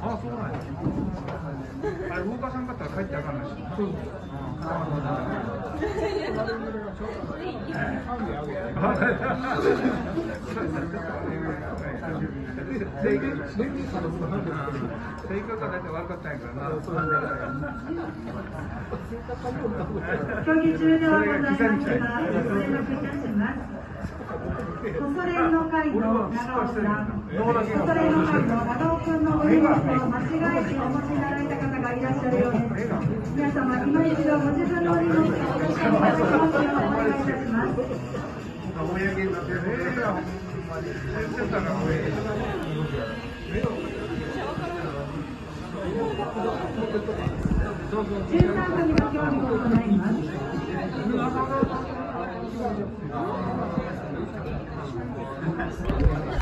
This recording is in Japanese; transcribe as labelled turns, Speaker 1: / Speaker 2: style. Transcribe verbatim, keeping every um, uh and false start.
Speaker 1: あ、そうなんや。あれ動かさんかったら帰ってあかんないし。そう。性格が大体悪かったんやからな。
Speaker 2: 競技終了ございましたが、ご連絡いたします。細連の会の長尾さん、細連の会の長尾君のご荷物を間違えてお持ちになられた方がいらっしゃるようです。皆様、今一度ご自分のお荷物をお出しいただきますようお願いいたします。
Speaker 1: おやげになってるね。
Speaker 2: じゅうさん組の競技を行います。